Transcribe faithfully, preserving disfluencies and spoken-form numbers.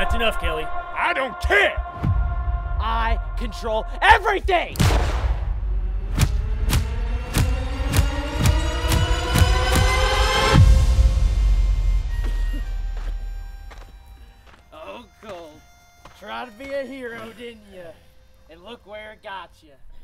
That's enough, Kelly. I don't care! I control everything! Oh, Cole. Try to be a hero, didn't you? And look where it got you.